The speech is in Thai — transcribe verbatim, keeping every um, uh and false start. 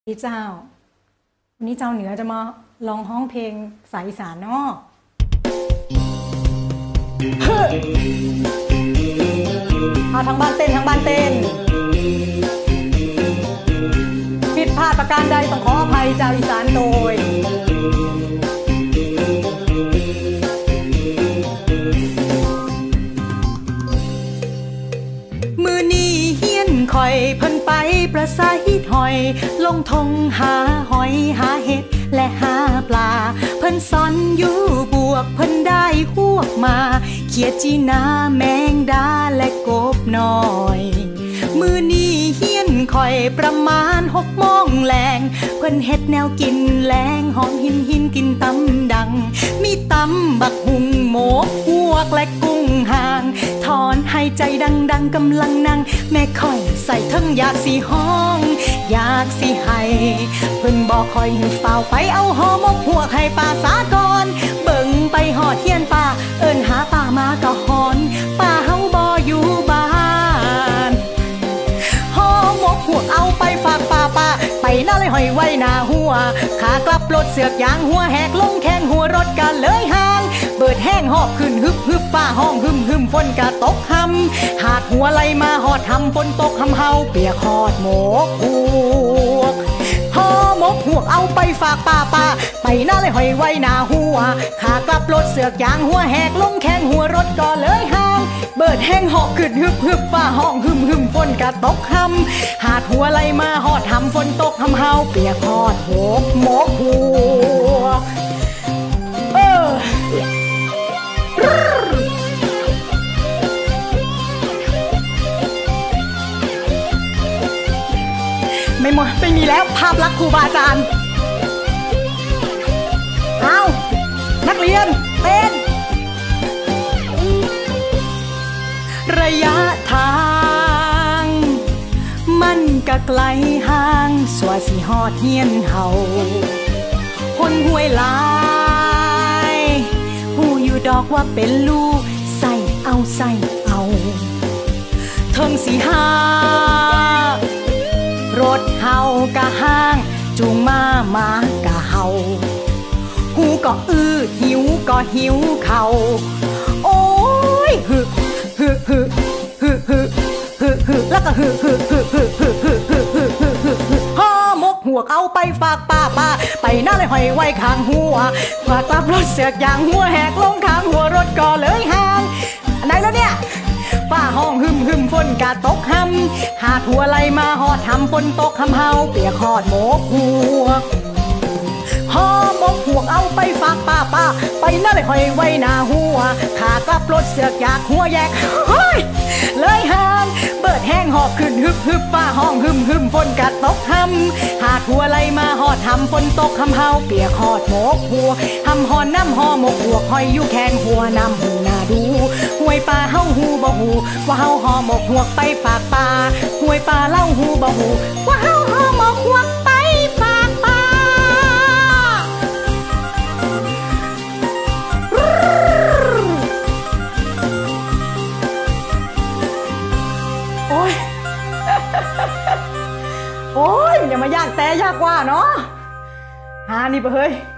พี่เจ้าวันนี้เจ้าเหนือจะมาลองห้องเพลงสายอีสานเนาะเอาทั้งบ้านเต้นทั้งบ้านเต้นผิดพลาดประการใดต้องขออภัยเจ้าอีสานโดยมือนี้เฮียนคอยเพิ่นไปประสายหอยลงทงหาหอยหาเห็ดและหาปลาเพิ่นสอนอยู่บวกเพิ่นได้หวกมาเขียดจีนาแมงดาและกบน้อยมือนี้เฮียนคอยประมาณหกโมงแลงเพิ่นเฮ็ดแนวกินแรงหอมหินหินกินตำดังมีตำบักหุงหมกพวกและกุ้งห่างถอนหายใจดังๆกำลังนั่งแม่ค่อยใส่ทั้งอยากสีห้องอยากสิให้เพิ่นบอกคอยให้เฝ้าไปเอาหอมกพวกให้ป่าสาก่อนเบิ่งไปหอดเทียนป่าเอิ้นหาป่ามากะหอนป่าเฮาบ่อยู่บ้านหอมกพวกเอาไปฝากป่าป่าไปน่าเลยหอยไว้หน้าหัวขากลับรถเสือกยางหัวแหกลงแข้งหัวรถกันเลยห่างเบิดแห้งหอบขึ้นฮึบฮึบป้าห้องหึมหึมฝนกะตกหำหาดหัวไหลมาหอดทำฝนตกหำเฮาเปียกหอดหมกพวกหอมกพวกเอาไปฝากป้าป้าไปน่าเลยหอยไว้หน้าหัวขากลับรถเสือกยางหัวแหกลงแข้งหัวรถก็เลยห่างเบิดแห้งหอบขึ้นฮึบฮึบป้าห้องหึมหึมฝนกะตกหำหาดหัวไหลมาหอดทำฝนตกหำเฮาเปียกหอดหกหมกพวกเออไม่หมดไม่มีแล้วภาพลักษณ์ครูบาอาจารย์เอานักเรียนเต้นระยะทางมันกะไกลห่างสว่าสิฮอดเฮียนเฮาคนห้วยลายหูอยู่ดอกว่าเป็นลูกใส่เอาใส่เอาเทิงสีหารถเฮากะห้างจูงมามากะเฮาหูก็อื้อหิวก็หิวเขาโอ้ยฮึฮึฮึฮึฮึฮึฮึแล้วก็ฮึฮึฮึฮึฮึฮึฮึฮึฮึฮึฮึห่อหมกหัวเอาไปฝากป้าป้าไปน่าเลยหอยไว้ข้างหัวฝากกลับรถเสือกยางหัวแหกลงข้างหัวรถก็เลยห่างไหนแล้วเนี่ยป้าห้องหึมหึมฝนกะตกหำหาทัวไหลมาหอดทำฝนตกหำเฮาเปียกหอดหมกหัวหอหมกหัวเอาไปฝากป้าป้าไปน่าเลยหอยไว้หน้าหัวขากลับรถเสือกอยากหัวแยกเฮ้ยเลยห่างเบิดแห้งหอบขึ้นฮึบฮึบป้าห้องหึมหึมฝนกะตกหำหาทัวไหลมาหอดทำฝนตกหำเฮาเปียกหอดหมกหัวหำหอนน้ำหอหมกหัวหอยอยู่แข้งหัวน้ำหูนาดูห้วยป่าเฮาหูบ่หูว่าเฮาหอหมกหัวไปฝากป่าห้วยป่าเล่าหูบ่หูว่าเฮาหอหมกหัวไปฝากป่าโอ้ยโอ้ยอย่ามายากแต่ยากกว่าเนาะหานี่ไปเฮ้ย